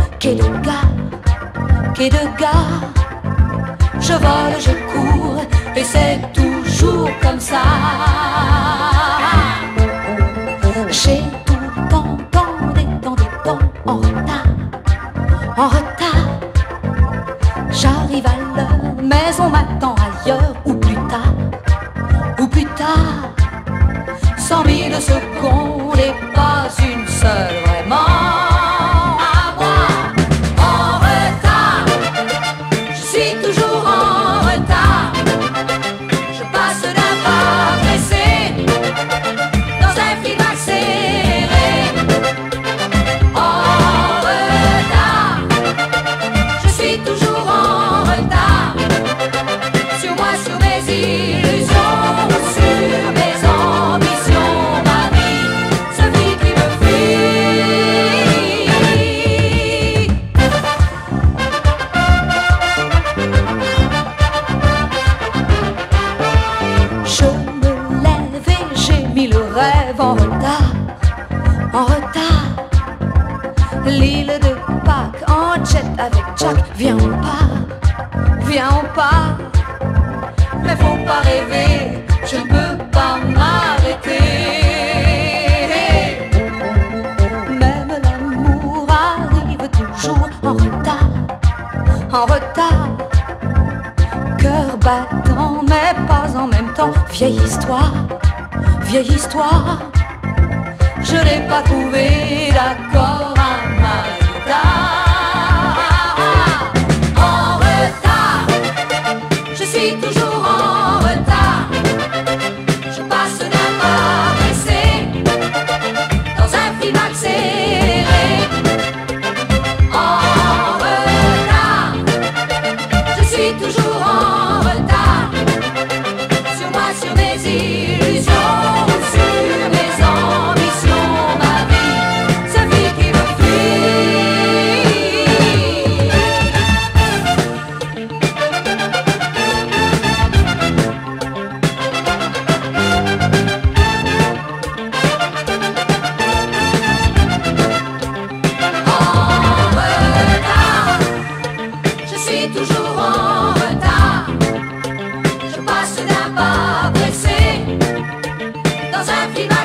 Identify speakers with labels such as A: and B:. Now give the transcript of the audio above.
A: quai de gare. Je vole, je cours, et c'est toujours comme ça. J'ai tout le temps en retard, en retard. J'arrive à l'heure, mais on m'attend ailleurs, ou plus tard, ou plus tard. 100 000 secondes et pas une seule vraiment. À moi, en retard, je suis toujours en retard. Je passe d'un pas pressé dans un film accéléré. En retard, je suis toujours en retard. Sur moi, sur mes illusions, sur mes ambitions, ma vie, ce vide qui me fuit. Je me lève et j'ai mis le rêve en retard, en retard. L'île de Pâques en jet avec Jack. Viens on part, viens on part. Mais faut pas rêver, je ne peux pas m'arrêter. Même l'amour arrive toujours en retard, en retard. Cœur battant mais pas en même temps. Vieille histoire, vieille histoire. Je n'ai pas trouvé d'accord à ma guitare. En retard, je suis toujours en retard. Je passe d'un pas pressé dans un film accéléré. En retard, je suis toujours en retard. Sur moi, sur mes illusions, sur mes ambitions, ma vie, ce vide qui me je suis toujours en retard. Je passe d'un pas pressé dans un film